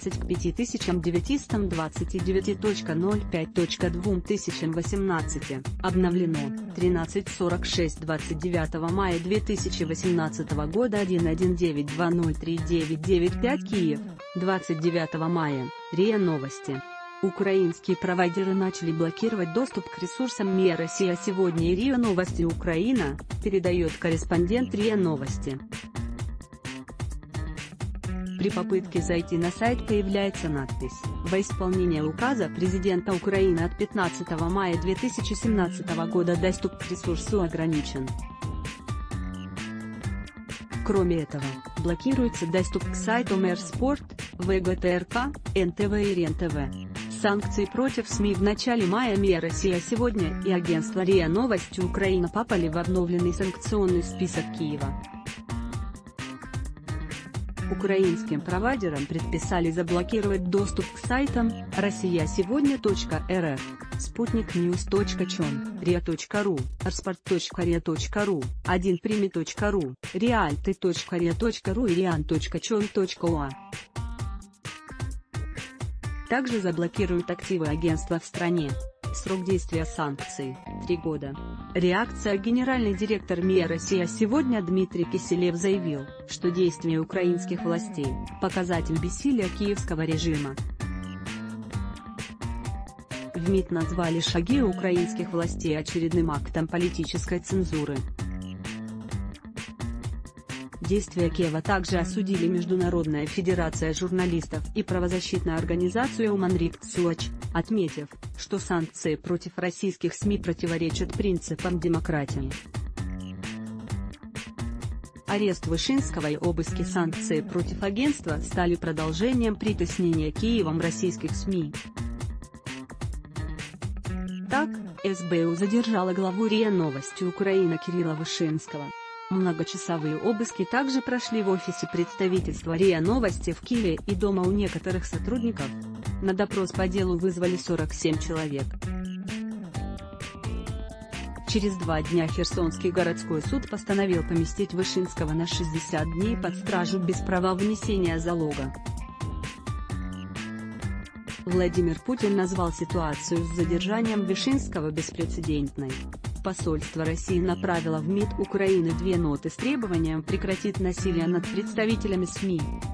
20 к 5929.05.2018. Обновлено. 13:46 29 мая 2018 года. 119203995 Киев. 29 мая. РИА Новости. Украинские провайдеры начали блокировать доступ к ресурсам МИА Россия сегодня и РИА Новости Украина, передает корреспондент РИА Новости. При попытке зайти на сайт появляется надпись: «Во исполнение указа президента Украины от 15 мая 2017 года доступ к ресурсу ограничен». Кроме этого, блокируется доступ к сайту Мерспорт, ВГТРК, НТВ и РЕН-ТВ. Санкции против СМИ в начале мая МИА Россия сегодня и агентство РИА Новости Украина попали в обновленный санкционный список Киева. Украинским провайдерам предписали заблокировать доступ к сайтам россиясегодня.рф, sputniknews.com, ria.ru, arsport.ria.ru, 1primi.ru, realty.ria.ru и rian.com.ua. Также заблокируют активы агентства в стране. Срок действия санкций – 3 года. Реакция. Генеральный директор МИА Россия сегодня Дмитрий Киселев заявил, что действия украинских властей – показатель бессилия киевского режима. В МИД назвали шаги украинских властей очередным актом политической цензуры. Действия Киева также осудили Международная федерация журналистов и правозащитная организация Human Rights Watch, отметив, что санкции против российских СМИ противоречат принципам демократии. Арест Вышинского и обыски санкций против агентства стали продолжением притеснения Киевом российских СМИ. Так, СБУ задержала главу РИА Новости Украина Кирилла Вышинского. Многочасовые обыски также прошли в офисе представительства РИА Новости в Киеве и дома у некоторых сотрудников. На допрос по делу вызвали 47 человек. Через 2 дня Херсонский городской суд постановил поместить Вышинского на 60 дней под стражу без права внесения залога. Владимир Путин назвал ситуацию с задержанием Вышинского беспрецедентной. Посольство России направило в МИД Украины 2 ноты с требованием прекратить насилие над представителями СМИ.